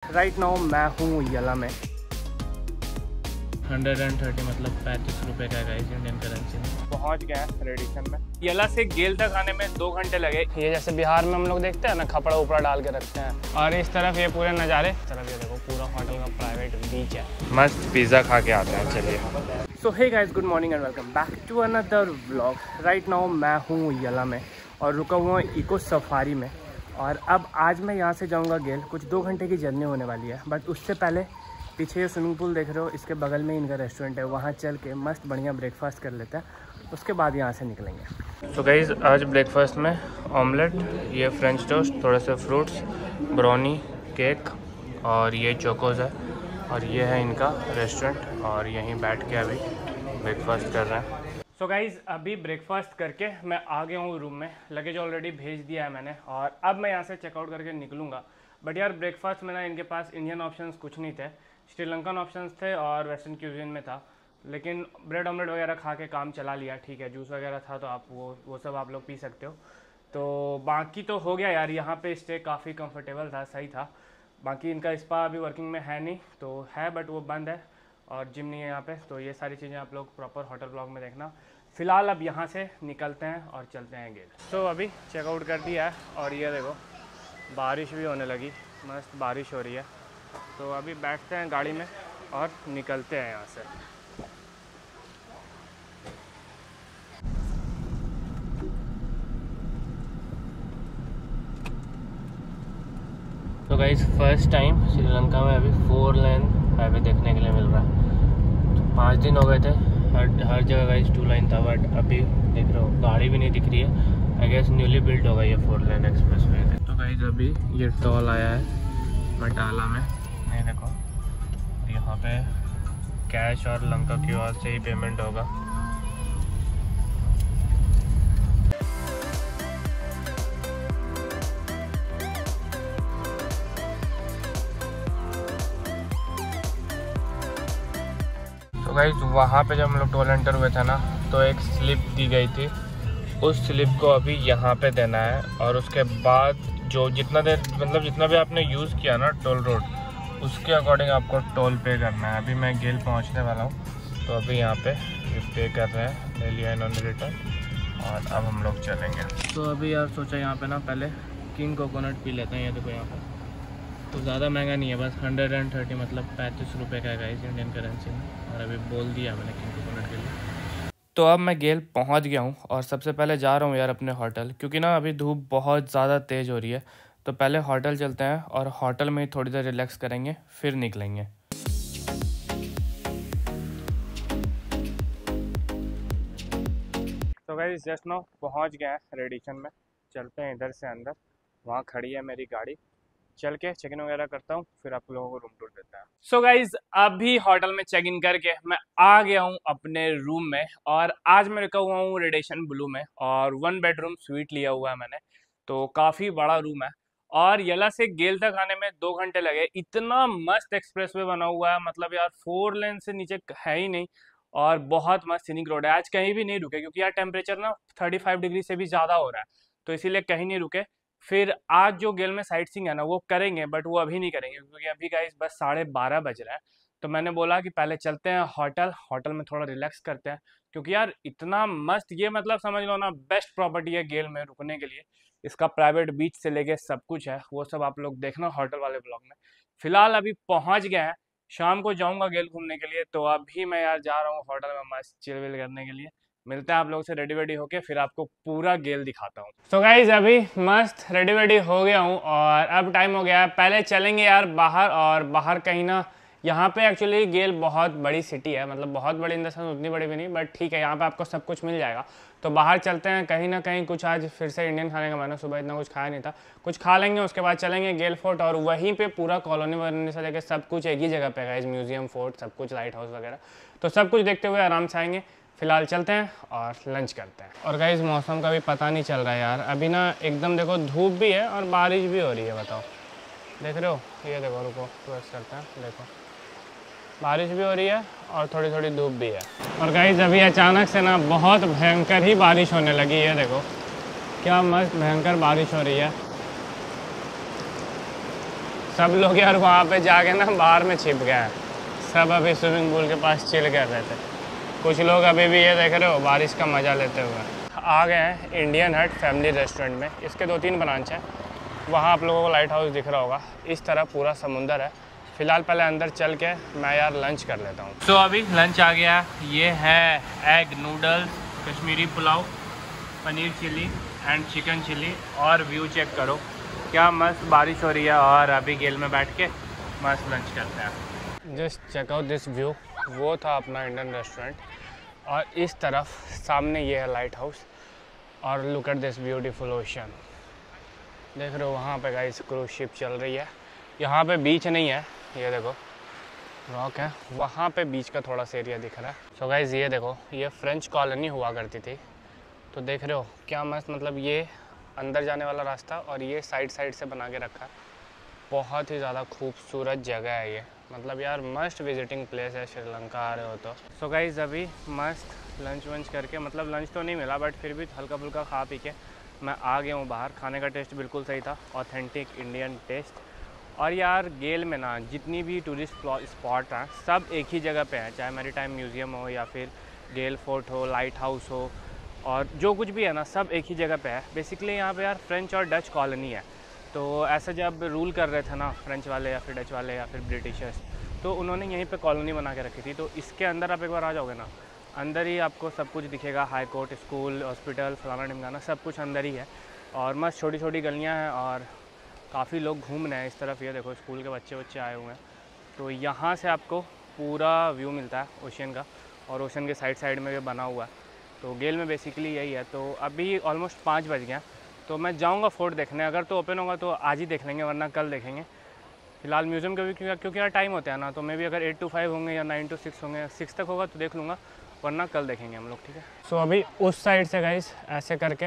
Right now मैं हूँ यला में। 130 मतलब 35 रुपये का गाइस इंडियन करेंसी में। पहुँच गए हैं रेडिसन में। यला से गेल तक आने में 2 घंटे लगे। ये जैसे बिहार में हम लोग देखते हैं ना, कपड़ा उपड़ा डाल के रखते हैं, और इस तरफ ये पूरे नज़ारे, इस तरफ ये देखो पूरा होटल का प्राइवेट बीच है। मस्त पिज़्ज़ा खा के आते हैं, चलिए। So hey guys, good morning and welcome back to another vlog. Right now मैं हूँ यला में और रुका हुआ इको सफारी में। और अब आज मैं यहाँ से जाऊँगा गेल। कुछ 2 घंटे की जर्नी होने वाली है, बट उससे पहले पीछे ये स्विमिंग पूल देख रहे हो, इसके बगल में इनका रेस्टोरेंट है, वहाँ चल के मस्त बढ़िया ब्रेकफास्ट कर लेते हैं, उसके बाद यहाँ से निकलेंगे। तो गाइस आज ब्रेकफास्ट में ऑमलेट, ये फ्रेंच टोस्ट, थोड़े से फ्रूट्स, ब्राउनी, केक और ये चोकोज़ है। और ये है इनका रेस्टोरेंट और यहीं बैठ के अभी ब्रेकफास्ट कर रहे हैं। सो गाइज़ अभी ब्रेकफास्ट करके मैं आ गया हूँ रूम में। लगेज ऑलरेडी भेज दिया है मैंने और अब मैं यहाँ से चेकआउट करके निकलूँगा। बट यार ब्रेकफास्ट में ना इनके पास इंडियन ऑप्शंस कुछ नहीं थे, श्रीलंकन ऑप्शंस थे और वेस्टर्न क्यूजिन में था। लेकिन ब्रेड ऑमलेट वगैरह खा के काम चला लिया, ठीक है। जूस वगैरह था तो आप वो सब आप लोग पी सकते हो। तो बाकी तो हो गया यार, यहाँ पे स्टे काफ़ी कंफर्टेबल था, सही था। बाकी इनका स्पा अभी वर्किंग में है नहीं, तो है बट वो बंद है और जिम नहीं है यहाँ पे। तो ये सारी चीज़ें आप लोग प्रॉपर होटल ब्लॉग में देखना। फ़िलहाल अब यहाँ से निकलते हैं और चलते हैं गेल। तो अभी चेकआउट कर दिया है और ये देखो बारिश भी होने लगी, मस्त बारिश हो रही है। तो अभी बैठते हैं गाड़ी में और निकलते हैं यहाँ से। तो गाइस फर्स्ट टाइम श्रीलंका में अभी 4 लेन हाईवे देखने के लिए मिल रहा है। तो 5 दिन हो गए थे, हर जगह गाइस 2 लाइन था, बट अभी देख रहे हो गाड़ी भी नहीं दिख रही है। आई गेस न्यूली बिल्ड होगा ये 4 लेन एक्सप्रेस वे। तो गाइस अभी ये टोल आया है मटाला में, नहीं देखो यहाँ पे कैश और लंका क्यूआर से ही पेमेंट होगा। तो गाइस वहाँ पे जब हम लोग टोल एंटर हुए थे ना, तो एक स्लिप दी गई थी, उस स्लिप को अभी यहाँ पे देना है। और उसके बाद जो जितना देर मतलब जितना भी आपने यूज़ किया ना टोल रोड, उसके अकॉर्डिंग आपको टोल पे करना है। अभी मैं गेल पहुँचने वाला हूँ, तो अभी यहाँ पे पे कर रहे हैं, ले लिया इन्होंने रिटर्न और अब हम लोग चलेंगे। तो अभी यार सोचा यहाँ पे ना पहले किंग कोकोनट पी लेते हैं। ये देखो यहाँ पे तो ज़्यादा महंगा नहीं है, बस 130 मतलब 35 रुपये का गाइस इंडियन करेंसी में। और अभी बोल दिया मैंने किंग कोकोनट के लिए। तो अब मैं गेल पहुंच गया हूं और सबसे पहले जा रहा हूं यार अपने होटल, क्योंकि ना अभी धूप बहुत ज़्यादा तेज़ हो रही है। तो पहले होटल चलते हैं और होटल में ही थोड़ी देर रिलैक्स करेंगे, फिर निकलेंगे। तो गाइस जस्ट नाउ पहुंच गए हैं रेडिसन में। चलते हैं इधर से अंदर, वहाँ खड़ी है मेरी गाड़ी, चल के चेक इन वगैरह करता हूँ, फिर आप लोगों को रूम टूर देता है। सो गाइज अभी होटल में चेक इन करके मैं आ गया हूँ अपने रूम में। और आज मैं रुका हुआ हूँ रेडिसन ब्लू में और 1 बेडरूम स्वीट लिया हुआ है मैंने। तो काफ़ी बड़ा रूम है और यला से गेल तक आने में 2 घंटे लगे। इतना मस्त एक्सप्रेसवे बना हुआ है, मतलब यार 4 लेन से नीचे है ही नहीं। और बहुत मस्त सीनिक रोड है। आज कहीं भी नहीं रुके क्योंकि यार टेम्परेचर ना 35 डिग्री से भी ज़्यादा हो रहा है, तो इसीलिए कहीं नहीं रुके। फिर आज जो गेल में साइट सीइंग है ना वो करेंगे, बट वो अभी नहीं करेंगे क्योंकि अभी गाइस बस 12:30 बज रहा है। तो मैंने बोला कि पहले चलते हैं होटल में थोड़ा रिलैक्स करते हैं, क्योंकि यार इतना मस्त, ये मतलब समझ लो ना बेस्ट प्रॉपर्टी है गेल में रुकने के लिए। इसका प्राइवेट बीच से लेके सब कुछ है, वो सब आप लोग देखना होटल वाले ब्लॉग में। फिलहाल अभी पहुंच गए हैं, शाम को जाऊंगा गेल घूमने के लिए। तो अभी मैं यार जा रहा हूँ होटल में मस्त चिल विल करने के लिए। मिलते हैं आप लोग से रेडी वेडी होके, फिर आपको पूरा गेल दिखाता हूँ। तो गाइज अभी मस्त रेडी वेडी हो गया हूँ और अब टाइम हो गया है, पहले चलेंगे यार बाहर। और बाहर कहीं ना, यहाँ पे एक्चुअली गेल बहुत बड़ी सिटी है, मतलब बहुत बड़ी इन द सेंस, उतनी बड़ी भी नहीं, बट ठीक है, यहाँ पे आपको सब कुछ मिल जाएगा। तो बाहर चलते हैं कहीं ना कहीं, कुछ आज फिर से इंडियन खाने का। मैंने सुबह इतना कुछ खाया नहीं था, कुछ खा लेंगे, उसके बाद चलेंगे गेल फोर्ट। और वहीं पे पूरा कॉलोनी वॉलोनी से लेकर सब कुछ एक ही जगह पे गाइस, म्यूजियम, फोर्ट, सब कुछ, लाइट हाउस वगैरह। तो सब कुछ देखते हुए आराम से आएंगे। फिलहाल चलते हैं और लंच करते हैं। और गाइस मौसम का भी पता नहीं चल रहा है यार, अभी ना एकदम देखो धूप भी है और बारिश भी हो रही है, बताओ देख रहे हो। ये देखो, रुको ट्विस्ट करते हैं, देखो बारिश भी हो रही है और थोड़ी थोड़ी धूप भी है। और गाइस अभी अचानक से ना बहुत भयंकर ही बारिश होने लगी है, देखो क्या मस्त भयंकर बारिश हो रही है। सब लोग यार वहाँ पे जाके ना बाहर में छिप गए हैं। सब अभी स्विमिंग पूल के पास चिल कर रहे थे। कुछ लोग अभी भी ये देख रहे हो बारिश का मज़ा लेते हुए आ गए हैं इंडियन हट फैमिली रेस्टोरेंट में। इसके 2-3 ब्रांच हैं। वहाँ आप लोगों को लाइट हाउस दिख रहा होगा। इस तरह पूरा समुंदर है। फ़िलहाल पहले अंदर चल के मैं यार लंच कर लेता हूँ। तो अभी लंच आ गया। ये है egg noodles, Kashmiri pulao, paneer chilli and chicken chilli. और व्यू चेक करो क्या मस्त बारिश हो रही है और अभी गेल में बैठ के मस्त लंच करते हैं। Just check out this view. वो था अपना इंडियन रेस्टोरेंट और इस तरफ सामने ये है लाइट हाउस। और look at this beautiful ocean. देख रहे हो वहाँ पे गाइस क्रूज शिप चल रही है। यहाँ पे बीच नहीं है, ये देखो रॉक है। वहाँ पे बीच का थोड़ा सा एरिया दिख रहा है। सो गाइस ये देखो ये फ्रेंच कॉलोनी हुआ करती थी। तो देख रहे हो क्या मस्त, मतलब ये अंदर जाने वाला रास्ता और ये साइड साइड से बना के रखा है। बहुत ही ज़्यादा खूबसूरत जगह है ये। मतलब यार मस्ट विजिटिंग प्लेस है श्रीलंका आ रहे हो तो। सो गाइस अभी मस्त लंच वंच करके, मतलब लंच तो नहीं मिला बट फिर भी हल्का फुल्का खा पी के मैं आ गया हूँ बाहर। खाने का टेस्ट बिल्कुल सही था, ऑथेंटिक इंडियन टेस्ट। और यार गेल में ना जितनी भी टूरिस्ट स्पॉट हैं सब एक ही जगह पे हैं, चाहे मैरीटाइम म्यूज़ियम हो या फिर गेल फोर्ट हो, लाइट हाउस हो, और जो कुछ भी है ना सब एक ही जगह पे है। बेसिकली यहाँ पे यार फ्रेंच और डच कॉलोनी है। तो ऐसा जब रूल कर रहे थे ना फ्रेंच वाले या फिर डच वाले या फिर ब्रिटिशर्स, तो उन्होंने यहीं पे कॉलोनी बना के रखी थी। तो इसके अंदर आप एक बार आ जाओगे ना, अंदर ही आपको सब कुछ दिखेगा। हाई कोर्ट, स्कूल, हॉस्पिटल, फलाना ढिमकाना सब कुछ अंदर ही है। और मस्त छोटी छोटी गलियाँ हैं और काफ़ी लोग घूम रहे हैं इस तरफ। ये देखो स्कूल के बच्चे आए हुए हैं। तो यहाँ से आपको पूरा व्यू मिलता है ओशन का, और ओशन के साइड साइड में भी बना हुआ है। तो गेल में बेसिकली यही है। तो अभी ऑलमोस्ट 5 बज गए, तो मैं जाऊँगा फोर्ट देखने। अगर तो ओपन होगा तो आज ही देख लेंगे, वरना कल देखेंगे। फिलहाल म्यूज़ियम के भी क्योंकि यार टाइम होता है ना, तो मे भी अगर 8 to 5 होंगे या 9 to 6 होंगे, 6 तक होगा तो देख लूँगा, वरना कल देखेंगे हम लोग, ठीक है। सो अभी उस साइड से गाइस ऐसे करके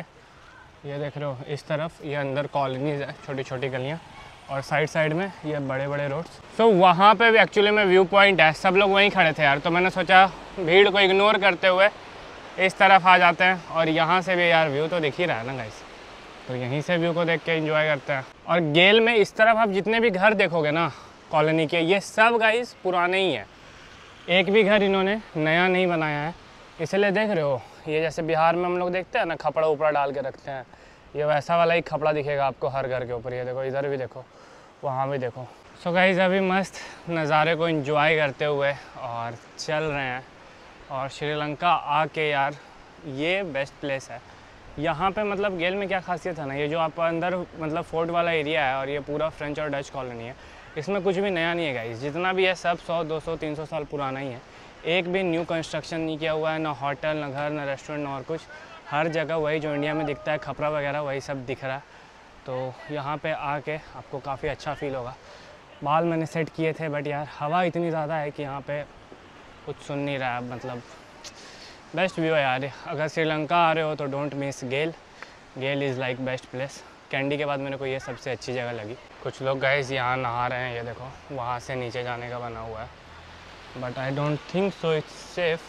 ये देख रहे हो इस तरफ ये अंदर कॉलोनीज है, छोटी छोटी गलियाँ, और साइड साइड में ये बड़े बड़े रोड्स। सो वहाँ पे भी एक्चुअली में व्यू पॉइंट है। सब लोग वहीं खड़े थे यार, तो मैंने सोचा भीड़ को इग्नोर करते हुए इस तरफ आ जाते हैं। और यहाँ से भी यार व्यू तो दिख ही रहा है ना गाइस, तो यहीं से व्यू को देख के एंजॉय करते हैं। और गेल में इस तरफ आप जितने भी घर देखोगे ना कॉलोनी के, ये सब गाइस पुराने ही हैं। एक भी घर इन्होंने नया नहीं बनाया है। इसलिए देख रहे हो ये जैसे बिहार में हम लोग देखते हैं ना कपड़ा ऊपरा डाल के रखते हैं, ये वैसा वाला ही कपड़ा दिखेगा आपको हर घर के ऊपर। ये देखो इधर भी देखो, वहाँ भी देखो। सो गाइस अभी मस्त नज़ारे को एंजॉय करते हुए और चल रहे हैं। और श्रीलंका आके यार ये बेस्ट प्लेस है। यहाँ पे मतलब गेल में क्या खासियत है ना, ये जो आप अंदर मतलब फोर्ट वाला एरिया है और ये पूरा फ्रेंच और डच कॉलोनी है, इसमें कुछ भी नया नहीं है गाइस। जितना भी है सब 100, 200, 300 साल पुराना ही है। एक भी न्यू कंस्ट्रक्शन नहीं किया हुआ है, ना होटल, ना घर, ना रेस्टोरेंट, ना और कुछ। हर जगह वही जो इंडिया में दिखता है खपरा वगैरह वही सब दिख रहा है। तो यहाँ पे आके आपको काफ़ी अच्छा फील होगा। बाल मैंने सेट किए थे बट यार हवा इतनी ज़्यादा है कि यहाँ पे कुछ सुन नहीं रहा है। मतलब बेस्ट व्यू है यार। अगर श्रीलंका आ रहे हो तो don't miss Galle. Galle is like best place. Kandy के बाद मेरे को ये सबसे अच्छी जगह लगी। कुछ लोग गाइस यहाँ नहा रहे हैं, ये देखो वहाँ से नीचे जाने का बना हुआ है, but I don't think so it's safe.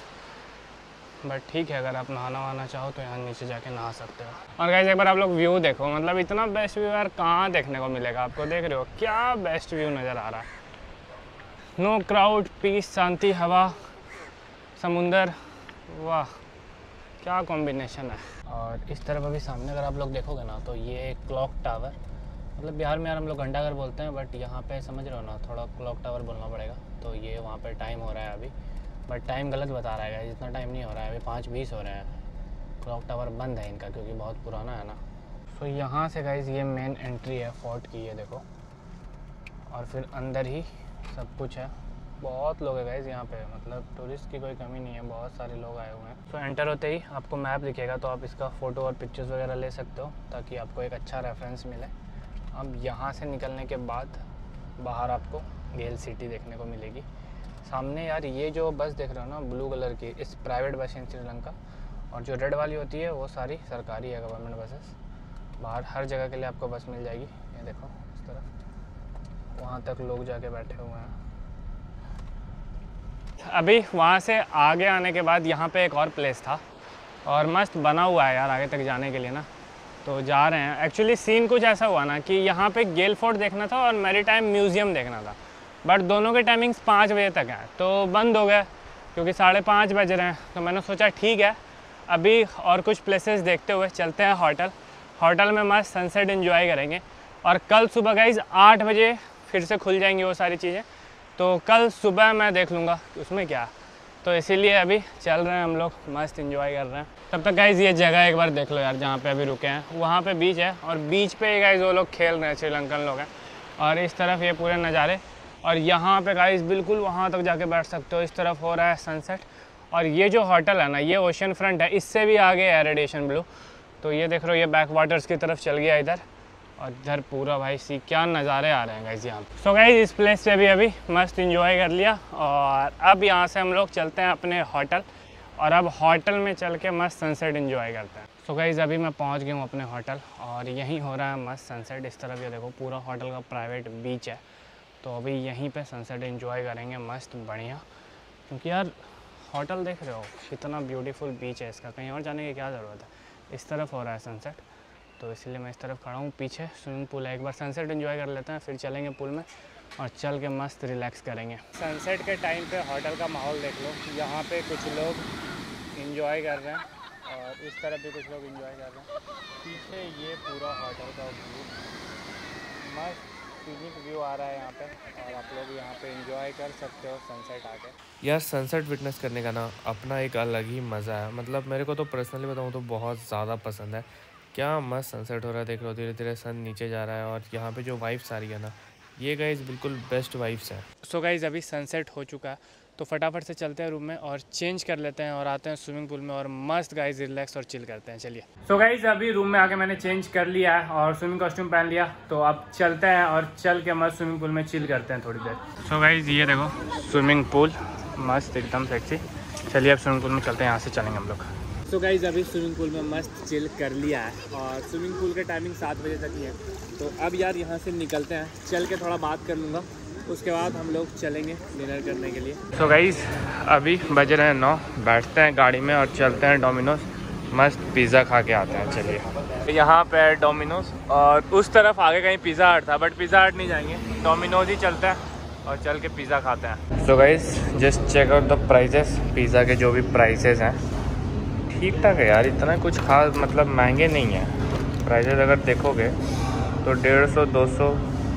But ठीक है, अगर आप नहाना वहाना चाहो तो यहाँ नीचे जाके नहा सकते हो। और गाइस एक बार आप लोग व्यू देखो, मतलब इतना बेस्ट व्यू यार कहाँ देखने को मिलेगा आपको। देख रहे हो क्या बेस्ट व्यू नज़र आ रहा है। नो क्राउड, पीस, शांति, हवा, समुंदर, वाह क्या कॉम्बिनेशन है। और इस तरफ अभी सामने अगर आप लोग देखोगे ना तो ये क्लॉक टावर, मतलब बिहार में यार हम लोग घंटाघर बोलते हैं बट यहाँ पे समझ रहे हो ना थोड़ा क्लॉक टावर बोलना पड़ेगा। तो ये वहाँ पे टाइम हो रहा है अभी, बट टाइम गलत बता रहा है, जितना टाइम नहीं हो रहा है, अभी 5:20 हो रहे हैं। क्लॉक टावर बंद है इनका क्योंकि बहुत पुराना है ना। सो यहाँ से गाइस ये मेन एंट्री है फोर्ट की, ये देखो। और फिर अंदर ही सब कुछ है। बहुत लोग हैं गाइस यहाँ पे, मतलब टूरिस्ट की कोई कमी नहीं है, बहुत सारे लोग आए हुए हैं। तो एंटर होते ही आपको मैप दिखेगा, तो आप इसका फ़ोटो और पिक्चर्स वगैरह ले सकते हो ताकि आपको एक अच्छा रेफरेंस मिले। अब यहाँ से निकलने के बाद बाहर आपको गेल सिटी देखने को मिलेगी। सामने यार ये जो बस देख रहे हो ना ब्लू कलर की, इस प्राइवेट बस इन श्रीलंका, और जो रेड वाली होती है वो सारी सरकारी है, गवर्नमेंट बसेस। बाहर हर जगह के लिए आपको बस मिल जाएगी। ये देखो इस तरफ, वहाँ तक लोग जाके बैठे हुए हैं। अभी वहाँ से आगे आने के बाद यहाँ पे एक और प्लेस था और मस्त बना हुआ है यार आगे तक जाने के लिए ना। तो जा रहे हैं। एक्चुअली सीन कुछ ऐसा हुआ ना कि यहाँ पे गेल फोर्ट देखना था और मैरीटाइम म्यूज़ियम देखना था, बट दोनों के टाइमिंग्स 5 बजे तक हैं, तो बंद हो गए क्योंकि 5:30 बज रहे हैं। तो मैंने सोचा ठीक है, अभी और कुछ प्लेसेस देखते हुए चलते हैं होटल में मस्त सनसेट एंजॉय करेंगे। और कल सुबह गाइज 8 बजे फिर से खुल जाएंगी वो सारी चीज़ें, तो कल सुबह मैं देख लूँगा उसमें क्या। तो इसीलिए अभी चल रहे हैं हम लोग, मस्त एंजॉय कर रहे हैं। तब तक गाइज ये जगह एक बार देख लो यार, जहाँ पे अभी रुके हैं वहाँ पे बीच है, और बीच पे गाइज वो लोग खेल रहे हैं, श्रीलंकन लोग हैं। और इस तरफ ये पूरे नज़ारे, और यहाँ पे गाइज बिल्कुल वहाँ तक जाके बैठ सकते हो। इस तरफ हो रहा है सनसेट, और ये जो होटल है ना ये ओशन फ्रंट है, इससे भी आगे है रेडिएशन ब्लू। तो ये देख रहे हो, ये बैक वाटर्स की तरफ चल गया इधर, और इधर पूरा भाई सी क्या नज़ारे आ रहे हैं गाइज यहाँ पे। सो गाइज इस प्लेस से अभी मस्त इंजॉय कर लिया, और अब यहाँ से हम लोग चलते हैं अपने होटल, और अब होटल में चल के मस्त सनसेट इंजॉय करते हैं। सो गाइज अभी मैं पहुँच गया हूँ अपने होटल, और यहीं हो रहा है मस्त सनसेट। इस तरफ ये देखो पूरा होटल का प्राइवेट बीच है, तो अभी यहीं पे सनसेट एंजॉय करेंगे मस्त बढ़िया। क्योंकि यार होटल देख रहे हो कितना ब्यूटीफुल बीच है इसका, कहीं और जाने की क्या ज़रूरत है। इस तरफ हो रहा है सनसेट, तो इसलिए मैं इस तरफ खड़ा हूँ। पीछे स्विमिंग पूल है, एक बार सनसेट एंजॉय कर लेते हैं, फिर चलेंगे पूल में और चल के मस्त रिलैक्स करेंगे। सनसेट के टाइम पे होटल का माहौल देख लो, यहाँ पे कुछ लोग एंजॉय कर रहे हैं और इस तरफ भी कुछ लोग एंजॉय कर रहे हैं। पीछे ये पूरा होटल का व्यू, मस्त सीनिक व्यू आ रहा है यहाँ पे, और आप लोग यहाँ पे एंजॉय कर सकते हो सनसेट आके। यार सनसेट विटनेस करने का ना अपना एक अलग ही मज़ा है। मतलब मेरे को तो पर्सनली बताऊँ तो बहुत ज़्यादा पसंद है। क्या मस्त सनसेट हो रहा है, देख लो धीरे धीरे सन नीचे जा रहा है, और यहाँ पे जो वाइब्स आ रही है ना, ये गाइस बिल्कुल बेस्ट वाइब्स हैं। सो गाइस अभी सनसेट हो चुका है, तो फटाफट से चलते हैं रूम में और चेंज कर लेते हैं और आते हैं स्विमिंग पूल में और मस्त गाइस रिलैक्स और चिल करते हैं। चलिए। सो गाइस अभी रूम में आके मैंने चेंज कर लिया है और स्विमिंग कॉस्ट्यूम पहन लिया, तो अब चलते हैं और चल के मस्त स्विमिंग पूल में चिल करते हैं थोड़ी देर। सो गाइस ये देखो स्विमिंग पूल मस्त एकदम सेक्सी। चलिए अब स्विमिंग पूल में चलते हैं, यहाँ से चलेंगे हम लोग। सो गाइस अभी स्विमिंग पूल में मस्त चिल कर लिया है, और स्विमिंग पूल के टाइमिंग 7 बजे तक ही है। तो अब यार यहाँ से निकलते हैं, चल के थोड़ा बात कर लूँगा, उसके बाद हम लोग चलेंगे डिनर करने के लिए। तो गाइस अभी बज रहे हैं 9, बैठते हैं गाड़ी में और चलते हैं डोमिनोज, मस्त पिज़्ज़ा खा के आते हैं। चलिए यहाँ पे है डोमिनोज, और उस तरफ आगे कहीं पिज़्ज़ा हट था, बट पिज़्ज़ा हट नहीं जाएंगे, डोमिनोज ही चलते हैं और चल के पिज़्ज़ा खाते हैं। So guys just check out the prices, pizza के जो भी प्राइसेस हैं ठीक ठाक है यार, इतना कुछ खास मतलब महंगे नहीं है। प्राइजेस अगर देखोगे तो 150, 200,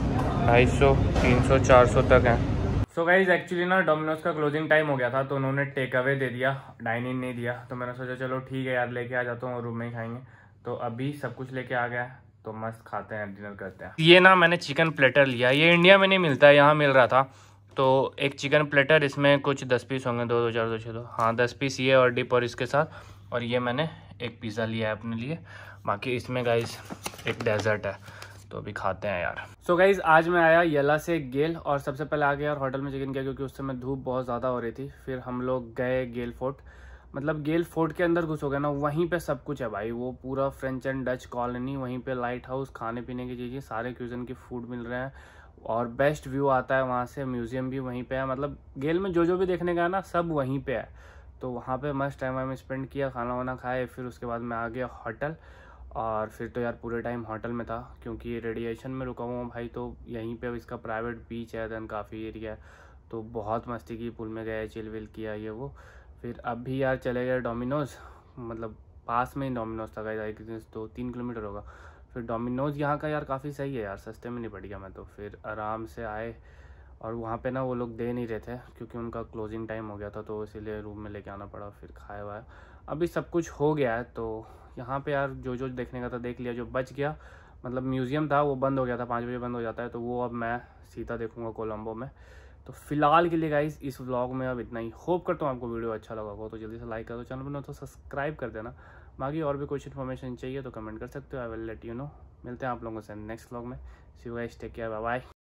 250, 300, 400 तक हैं। सो गाइज एक्चुअली ना डोमिनोज का क्लोजिंग टाइम हो गया था, तो उन्होंने टेक अवे दे दिया, डाइन इन नहीं दिया। तो मैंने सोचा चलो ठीक है यार लेके आ जाता हूँ और रूम में ही खाएंगे। तो अभी सब कुछ लेके आ गया, तो मस्त खाते हैं, डिनर करते हैं। ये ना मैंने चिकन प्लेटर लिया, ये इंडिया में नहीं मिलता है, यहाँ मिल रहा था। तो एक चिकन प्लेटर, इसमें कुछ 10 पीस होंगे, 2, 2, 4, 2, 6, 2, हाँ 10 पीस ये और डिप और इसके साथ। और ये मैंने एक पिज़्ज़ा लिया है अपने लिए, बाकी इसमें गाइस एक डेजर्ट है, तो अभी खाते हैं यार। सो गाइज आज मैं आया येला से गेल, और सबसे पहले आ गया और होटल में चेक इन किया क्योंकि उस समय धूप बहुत ज़्यादा हो रही थी। फिर हम लोग गए गेल फोर्ट, मतलब गेल फोर्ट के अंदर घुस हो गया ना, वहीं पे सब कुछ है भाई, वो पूरा फ्रेंच एंड डच कॉलोनी, वहीं पे लाइट हाउस, खाने पीने की चीज़ें, सारे क्यूजन के फूड मिल रहे हैं और बेस्ट व्यू आता है वहाँ से। म्यूजियम भी वहीं पे है, मतलब गेल में जो भी देखने का है ना सब वहीं पे है। तो वहाँ पे मस्त टाइम वाइम स्पेंड किया, खाना वाना खाए, फिर उसके बाद मैं आ गया होटल। और फिर तो यार पूरे टाइम होटल में था क्योंकि रेडिएशन में रुका हुआ हूँ भाई, तो यहीं पे इसका प्राइवेट बीच है, देन काफ़ी एरिया है, तो बहुत मस्ती की, पूल में गए, चिल विल किया ये वो। फिर अब भी यार चले गए डोमिनोज़, मतलब पास में ही डोमिनोज़ था गाइस, 2-3 किलोमीटर होगा। फिर डोमिनोज़ यहाँ का यार काफ़ी सही है यार, सस्ते में नहीं पड़ गया मैं, तो फिर आराम से आए। और वहाँ पे ना वो लोग दे नहीं रहे थे क्योंकि उनका क्लोजिंग टाइम हो गया था, तो इसीलिए रूम में लेके आना पड़ा। फिर खाया हुआ है, अभी सब कुछ हो गया है। तो यहाँ पे यार जो देखने का था देख लिया, जो बच गया मतलब म्यूज़ियम था वो बंद हो गया था, 5 बजे बंद हो जाता है, तो वो अब मैं सीधा देखूँगा कोलंबो में। तो फिलहाल के लिए गाइस इस व्लॉग में अब इतना ही। होप करता हूँ आपको वीडियो अच्छा लगा हो, तो जल्दी से लाइक कर दो, चैनल पर तो सब्सक्राइब कर देना। बाकी और भी कुछ इन्फॉर्मेशन चाहिए तो कमेंट कर सकते हो, I will let you know. मिलते हैं आप लोगों से नेक्स्ट व्लॉग में। See you guys, take care, bye bye.